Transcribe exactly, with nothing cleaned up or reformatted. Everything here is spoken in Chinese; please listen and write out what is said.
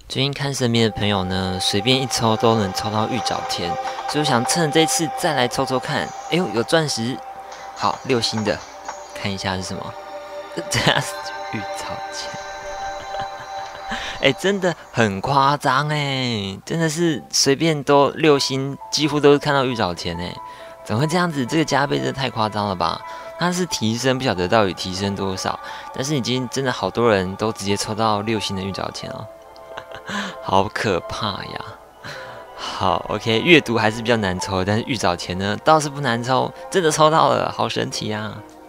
最近看身边的朋友呢，随便一抽都能抽到玉藻田，所以我想趁这次再来抽抽看。哎呦，有钻石，好六星的，看一下是什么？这样是玉藻田。哎，真的很夸张哎，真的是随便都六星，几乎都是看到玉藻田哎，怎么会这样子？这个加倍真的太夸张了吧？它是提升，不晓得到底提升多少，但是已经真的好多人都直接抽到六星的玉藻田哦。好可怕呀！好 ，OK， 阅读还是比较难抽，但是玉藻田呢倒是不难抽，真的抽到了，好神奇啊！